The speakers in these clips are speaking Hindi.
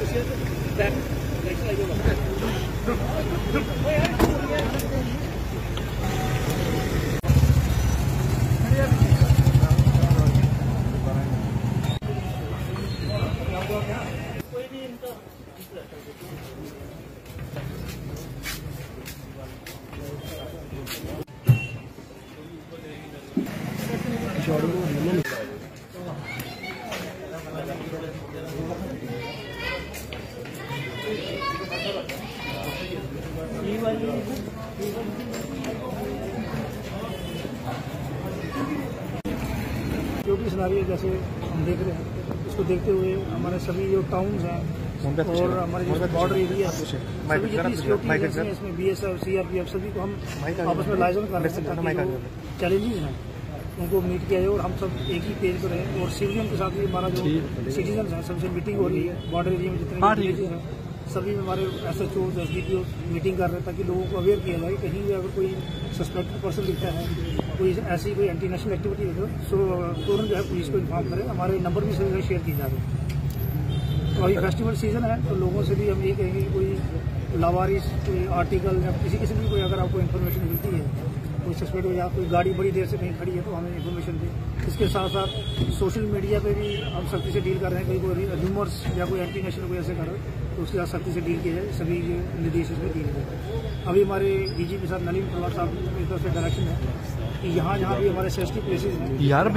जो भी सिनारियो जैसे हम देख रहे हैं, इसको देखते हुए हमारे सभी जो टाउन्स हैं और हमारे जो बॉर्डर एरिया सभी जितनी सिक्योरिटी एजेंसी हैं इसमें BSF, CRPF सभी को हम आपस में लाइजन कर रहे हैं ताकि चैलेंजेस हैं उनको मीट किया जाए और हम सब एक ही पेज पर हैं। और सिविलियन के साथ भी हमारा जो सिटीजन है सबसे मीटिंग हो रही है। बॉर्डर एरिया में जितने विलेजेस हैं सभी में हमारे SHO, SDPO मीटिंग कर रहे हैं ताकि लोगों को अवेयर किया जाए। कहीं भी अगर कोई सस्पेक्टेड पर्सन दिखता है, कोई ऐसी कोई एंटी नेशनल एक्टिविटी है तो तुरंत जो है पुलिस को इन्फॉर्म करें। हमारे नंबर भी सभी शेयर किए जा रहे हैं। और ये फेस्टिवल सीजन है तो लोगों से भी हम ये कहेंगे कि कोई लावारिस, कोई आर्टिकल या किसी किस्म की कोई अगर आपको इन्फॉर्मेशन मिलती है, कोई सस्पेक्ट हो या कोई गाड़ी बड़ी देर से कहीं खड़ी है तो हमें इन्फॉर्मेशन दें। इसके साथ साथ सोशल मीडिया पे भी हम सख्ती से डील कर रहे हैं। कोई र्यूमर्स या कोई एंटी नेशनल कोई ऐसे कर रहे हैं तो उसके साथ सख्ती से डील किया जाए। सभी निर्देश इसमें दिए गए। अभी हमारे DG के साथ नलिन प्रभात साहब की तरफ से डायरेक्शन है कि जहाँ भी हमारे सेंसिटिव प्लेसेज हैं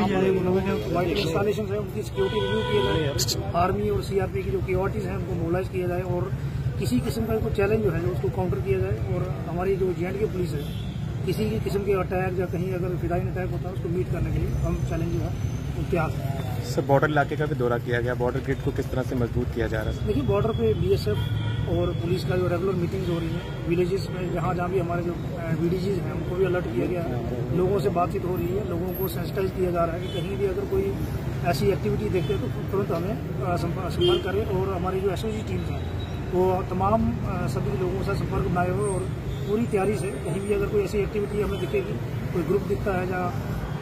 वाइट इंस्टॉलेशन है उनकी सिक्योरिटी रिव्यू किया जाए। आर्मी और CRP की जो सिक्योरिटीज हैं उनको मोबिलाइज किया जाए और किसी किस्म का कोई चैलेंज जो है उसको काउंटर किया जाए। और हमारी जो JNK पुलिस है किसी भी किस्म के अटैक या कहीं अगर फिदाइन अटैक होता है उसको मीट करने के लिए हम चैलेंज जो है वो तैयार है। सर, बॉर्डर इलाके का भी दौरा किया गया, बॉर्डर गेट को किस तरह से मजबूत किया जा रहा है? देखिए, बॉर्डर पे BSF और पुलिस का जो रेगुलर मीटिंग्स हो रही हैं विलेजेस में, जहाँ भी हमारे जो VDGs हैं उनको भी अलर्ट किया गया है। लोगों से बातचीत हो रही है, लोगों को सेंसिटाइज किया जा रहा है कि कहीं भी अगर कोई ऐसी एक्टिविटी देखते हैं तो तुरंत हमें संपर्क करें। और हमारी जो SOG टीम्स हैं वो तमाम सभी लोगों से संपर्क बनाए हुए और पूरी तैयारी से कहीं भी अगर कोई ऐसी एक्टिविटी हमें दिखेगी, कोई ग्रुप दिखता है या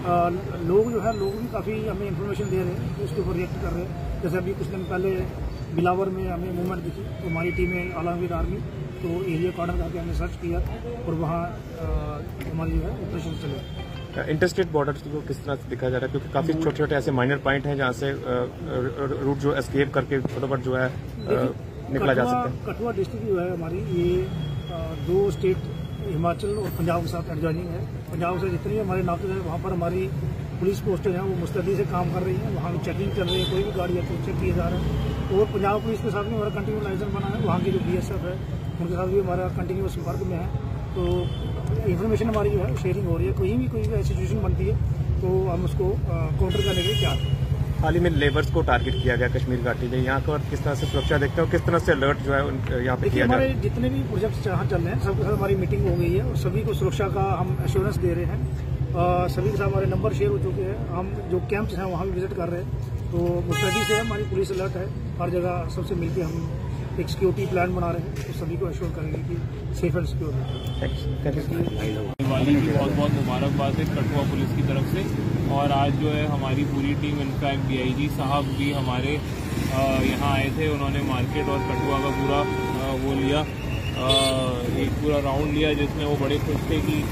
लोग जो है लोग भी काफ़ी हमें इन्फॉर्मेशन दे रहे हैं कि उसके ऊपर रिएक्ट कर रहे हैं। जैसे अभी कुछ दिन पहले बिलावर में हमें मूवमेंट दिखी तो हमारी टीमें अलॉन्ग विद आर्मी तो एरिया कॉर्डर करके हमने सर्च किया और वहाँ हमारी जो है ऑपरेशन चले। इंटरस्टेट बॉर्डर को किस तरह से दिखा जा रहा है, क्योंकि काफ़ी छोटे छोटे ऐसे माइनर पॉइंट हैं जहाँ से रूट जो एस्केप करके फटाफट जो है निकला जा सकता है। कठुआ डिस्ट्रिक्ट जो है हमारी ये 2 स्टेट हिमाचल और पंजाब के साथ एडजॉइनिंग है। पंजाब से जितनी हमारे नाते हैं वहाँ पर हमारी पुलिस पोस्टें हैं वो मुस्तैदी से काम कर रही हैं। वहाँ की चेकिंग चल रही है, कोई भी गाड़ी है तो चेक किए जा रहे हैं। और पंजाब पुलिस के साथ भी हमारा कंटिन्यू लाइसेंस बना है। वहाँ की जो BSF है उनके साथ भी हमारा कंटिन्यू संपर्क में है। तो इन्फॉर्मेशन हमारी जो है शेयरिंग हो रही है। कोई भी सिचुएशन बनती है तो हम उसको काउंटर करने के लिए तैयार हैं। हाल ही में लेबर्स को टारगेट किया गया कश्मीर घाटी में, यहाँ पर किस तरह से सुरक्षा देखते हो, किस तरह से अलर्ट जो है यहाँ पे किया हमारे जितने भी प्रोजेक्ट्स यहाँ चल रहे हैं सबके साथ हमारी मीटिंग हो गई है और सभी को सुरक्षा का हम एश्योरेंस दे रहे हैं। सभी के साथ हमारे नंबर शेयर हो चुके हैं। हम जो कैंप्स हैं वहाँ भी विजिट कर रहे हैं तो मुस्तैदी से हमारी पुलिस अलर्ट है। हर जगह सबसे मिलकर हम एक सिक्योरिटी प्लान बना रहे हैं तो सभी को एश्योर करेंगे कि सेफ एंड सिक्योर है। दिवाली की बहुत बहुत मुबारकबाद है कठुआ पुलिस की तरफ से। और आज जो है हमारी पूरी टीम, इनफैक्ट DIG साहब भी हमारे यहाँ आए थे। उन्होंने मार्केट और कठुआ का पूरा वो लिया, एक पूरा राउंड लिया जिसमें वो बड़े खुश थे कि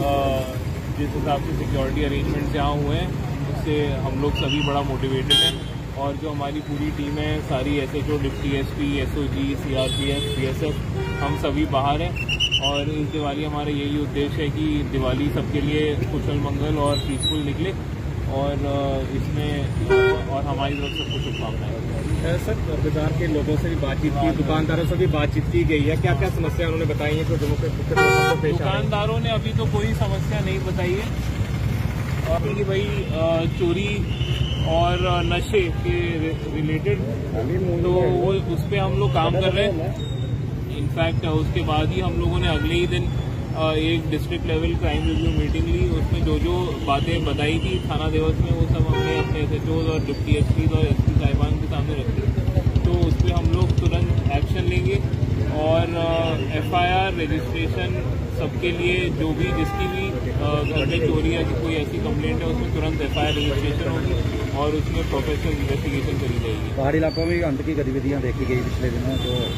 जिस हिसाब से सिक्योरिटी अरेंजमेंट्स यहाँ हुए हैं उससे हम लोग सभी बड़ा मोटिवेटेड हैं। और जो हमारी पूरी टीम है सारी SHO, deputy SP, SOG, CRPF, BSF हम सभी बाहर हैं। और इस दिवाली हमारा यही उद्देश्य है कि दिवाली सबके लिए कुशल मंगल और पीसफुल निकले और इसमें और हमारी तरफ से कुछ शुभकामनाएं। सर, बाजार के लोगों से भी बातचीत की, दुकानदारों से भी बातचीत की गई है, क्या क्या समस्या उन्होंने बताई है? दुकानदारों ने अभी तो कोई समस्या नहीं बताई है कि भाई चोरी और नशे के रिलेटेड तो वो उस पर हम लोग काम कर रहे हैं। इनफैक्ट उसके बाद ही हम लोगों ने अगले ही दिन एक district level crime review meeting ली। उसमें जो बातें बताई थी थाना दिवस में वो सब हमने अपने SHOs और डिप्टी SPs और SP साहिबान के सामने रखी। तो उस पर हम लोग तुरंत एक्शन लेंगे और FIR रजिस्ट्रेशन सबके लिए जो भी जिसकी भी घर में चोरी या कोई ऐसी कंप्लेंट है उसमें तुरंत FIR रजिस्ट्रेशन होगी। और उसमें प्रोफेशनल इन्वेस्टिगेशन करी जाएगी। पहाड़ी इलाकों में अंत की गतिविधियां देखी गई पिछले दिनों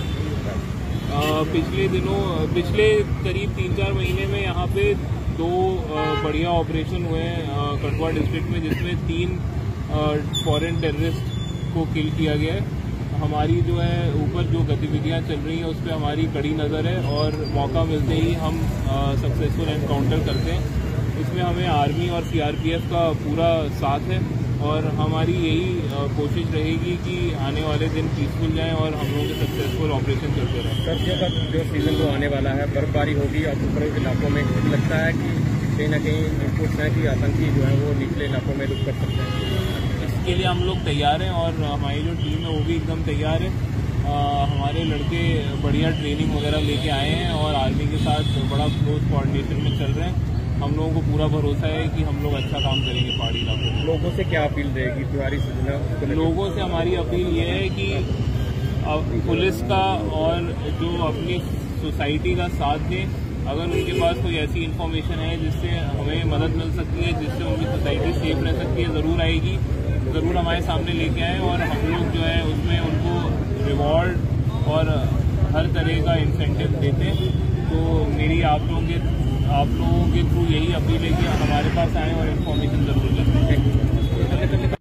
पिछले करीब 3-4 महीने में यहाँ पे 2 बढ़िया ऑपरेशन हुए हैं कठुआ डिस्ट्रिक्ट में, जिसमें 3 फॉरेन टेररिस्ट को किल किया गया है। हमारी जो है ऊपर जो गतिविधियां चल रही हैं उस पर हमारी कड़ी नज़र है और मौका मिलते ही हम सक्सेसफुल एनकाउंटर करते हैं। इसमें हमें आर्मी और सीआरपीएफ का पूरा साथ है और हमारी यही कोशिश रहेगी कि आने वाले दिन पीसफुल जाएं और हम लोगों के सक्सेसफुल ऑपरेशन चलते रहें। सर्दियों का जो सीजन तो आने वाला है, बर्फबारी होगी और ऊपरी इलाकों में लगता है कि कहीं ना कहीं इनपुट्स हैं कि आतंकी जो है वो निचले इलाकों में रुक कर सकते हैं। इसके लिए हम लोग तैयार हैं और हमारी जो टीम है वो भी एकदम तैयार है। हमारे लड़के बढ़िया ट्रेनिंग वगैरह लेके आए हैं और आर्मी के साथ बड़ा क्लोज कोऑर्डिनेशन में चल रहे हैं। हम लोगों को पूरा भरोसा है कि हम लोग अच्छा काम करेंगे पहाड़ी इलाकों में। लोगों से क्या अपील रहेगी त्योहारी सीजन? लोगों से हमारी अपील ये है कि पुलिस का और जो अपनी सोसाइटी का साथ दें। अगर उनके पास कोई ऐसी इन्फॉर्मेशन है जिससे हमें मदद मिल सकती है, जिससे उनकी सोसाइटी सेफ रह सकती है, ज़रूर आएगी, ज़रूर हमारे सामने लेके आएँ और हम लोग जो है उसमें उनको रिवॉर्ड और हर तरह का इंसेंटिव देते हैं। तो मेरी आप लोगों के थ्रू यही अपील है कि हमारे पास आएँ और इन्फॉर्मेशन ज़रूर लें।